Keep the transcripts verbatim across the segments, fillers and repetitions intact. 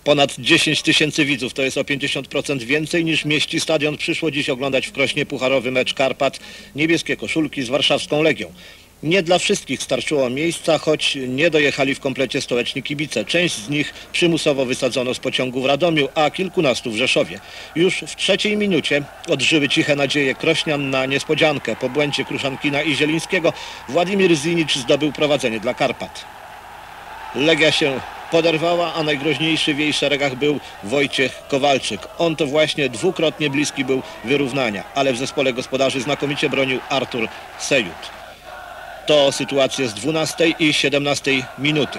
Ponad dziesięć tysięcy widzów, to jest o pięćdziesiąt procent więcej niż mieści stadion. Przyszło dziś oglądać w Krośnie pucharowy mecz Karpat, niebieskie koszulki z warszawską Legią. Nie dla wszystkich starczyło miejsca, choć nie dojechali w komplecie stołeczni kibice. Część z nich przymusowo wysadzono z pociągu w Radomiu, a kilkunastu w Rzeszowie. Już w trzeciej minucie odżyły ciche nadzieje krośnian na niespodziankę. Po błędzie Kruszankina i Zielińskiego Władimir Zinicz zdobył prowadzenie dla Karpat. Legia się poderwała, a najgroźniejszy w jej szeregach był Wojciech Kowalczyk. On to właśnie dwukrotnie bliski był wyrównania, ale w zespole gospodarzy znakomicie bronił Artur Sejut. To sytuacje z dwunastej i siedemnastej minuty.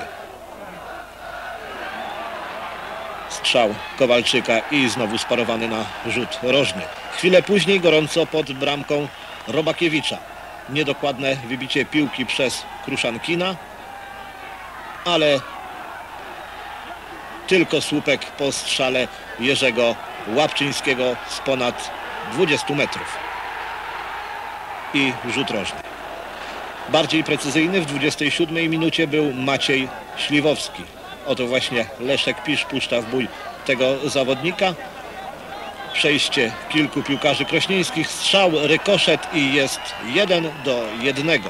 Strzał Kowalczyka i znowu sparowany na rzut rożny. Chwilę później gorąco pod bramką Robakiewicza. Niedokładne wybicie piłki przez Kruszankina, ale tylko słupek po strzale Jerzego Łapczyńskiego z ponad dwudziestu metrów. I rzut rożny. Bardziej precyzyjny w dwudziestej siódmej minucie był Maciej Śliwowski. Oto właśnie Leszek Pisz puszcza w bój tego zawodnika. Przejście kilku piłkarzy krośnieńskich, strzał, rykoszet i jest jeden do jednego.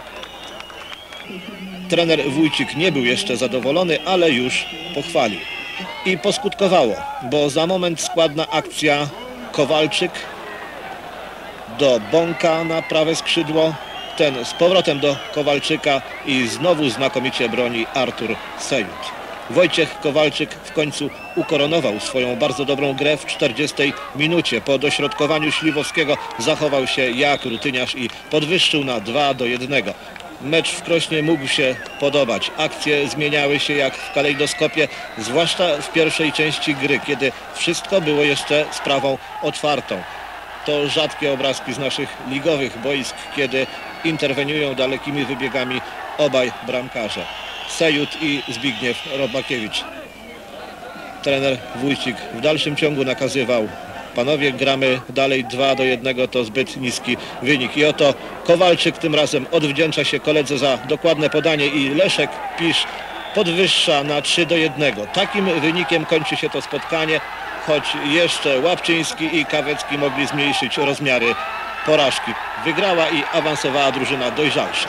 Trener Wójcik nie był jeszcze zadowolony, ale już pochwalił. I poskutkowało, bo za moment składna akcja Kowalczyk do Bąka na prawe skrzydło. Ten z powrotem do Kowalczyka i znowu znakomicie broni Artur Sejut. Wojciech Kowalczyk w końcu ukoronował swoją bardzo dobrą grę w czterdziestej minucie. Po dośrodkowaniu Śliwowskiego zachował się jak rutyniarz i podwyższył na dwa do jednego. Mecz w Krośnie mógł się podobać. Akcje zmieniały się jak w kalejdoskopie, zwłaszcza w pierwszej części gry, kiedy wszystko było jeszcze sprawą otwartą. To rzadkie obrazki z naszych ligowych boisk, kiedy interweniują dalekimi wybiegami obaj bramkarze. Sejut i Zbigniew Robakiewicz. Trener Wójcik w dalszym ciągu nakazywał: panowie, gramy dalej, dwa do jednego to zbyt niski wynik. I oto Kowalczyk tym razem odwdzięcza się koledze za dokładne podanie i Leszek Pisz podwyższa na trzy do jednego. Takim wynikiem kończy się to spotkanie, choć jeszcze Łapczyński i Kawecki mogli zmniejszyć rozmiary porażki. Wygrała i awansowała drużyna dojrzalsza.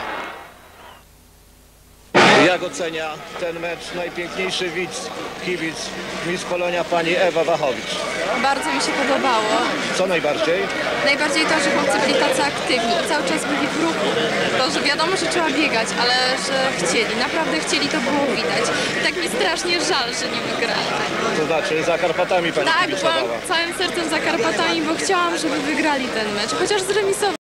Jak ocenia ten mecz najpiękniejszy widz, kibic Miss Polonia, pani Ewa Wachowicz? Bardzo mi się podobało. Co najbardziej? Najbardziej to, że chłopcy byli tacy aktywni i cały czas byli w ruchu. To, że wiadomo, że trzeba biegać, ale że chcieli, naprawdę chcieli, to było widać. I tak mi strasznie żal, że nie wygrali. To znaczy za Karpatami pani Tak, kibicowała? byłam całym sercem za Karpatami, bo chciałam, żeby wygrali ten mecz, chociaż zremisowali.